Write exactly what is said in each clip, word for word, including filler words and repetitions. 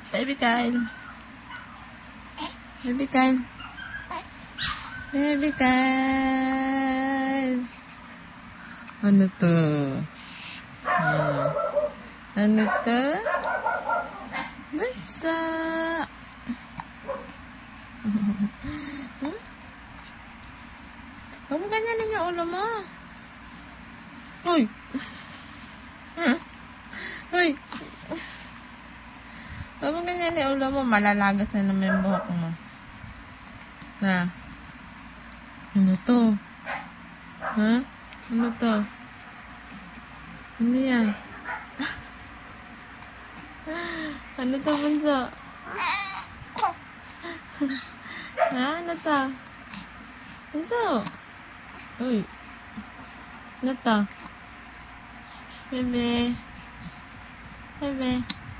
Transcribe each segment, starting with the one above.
Baby Kyle. Baby Kyle. Baby Kyle. Ano to? Ah. Ano to? Basa. Hmm? Huwag mo ganyanin yung ulo mo. Uy. Hmm? Uy. Huwag mo ganyanin yung ulo mo. Malalagas na naman yung buhok mo. Na. Ano to? Ha? Ano to? Ano yan? Ano to, bunso? Ha? Ano to? Bunso? Uy. Ano to? Bebe. Bebe.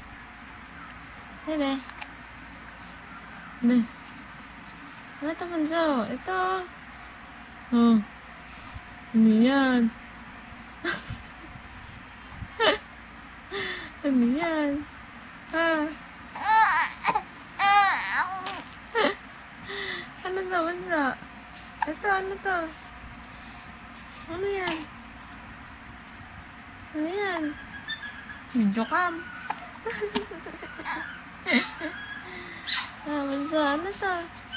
Bebe. Bebe. Ano to, bunso? Ito. Oh. Ano yan? Ano yan? Ha? Ano to, bunso? Ito, ano to? Ano yan? Ano yan? Video cam. Ah, bunso, ano to?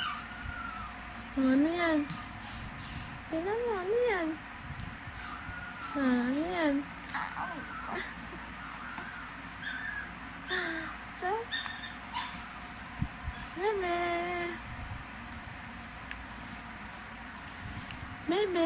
Ano yan? Tignan mo, ano yan? Ah, ano yan? So, bebe. Bebe.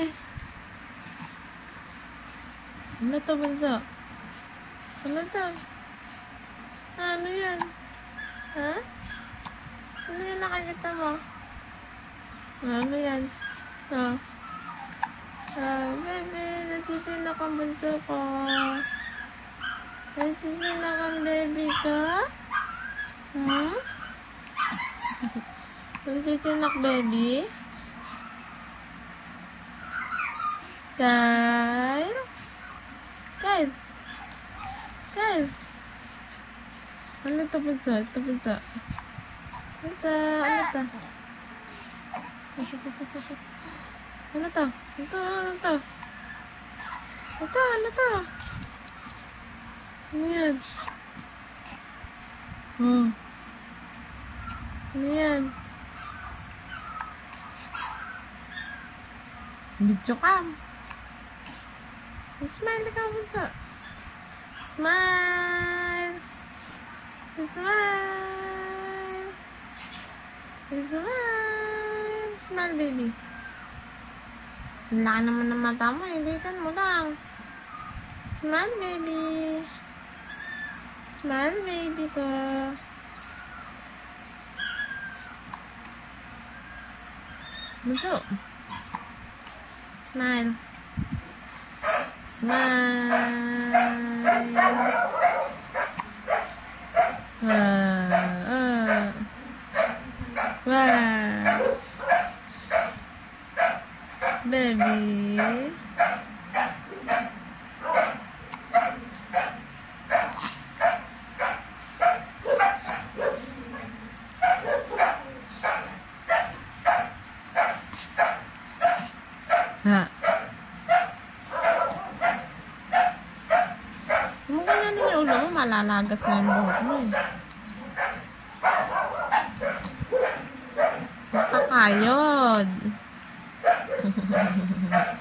Ano to, bunso? Ano to? Ah, ano yan? Ha? Ano yan nakikita mo? Ah, ano yan? Ah. Ah, bebe. Nasisino kang bunso ko. Nasisino kang baby ka? Ha? Nasisinak baby? Kyle? Kyle? Kyle? Ano to, bunso? Ito, bunso. Bunso, ano to? Ano to? Ito, ano to? Ito, ano to? Ano yan? Oh. Ano yan? Video cam. Smile ka, bunso. Smile. Smile. Smile. Smile, baby. Ang laki naman ng mata mo. Editan mo lang. Smile, baby. Smile, baby ko. Bunso. Smile. Smile. Ah, ah. Wow. Baby. Ha. Kung ganyan yung ulo mo, malalagas na yung buhok mo eh. Nakakayod.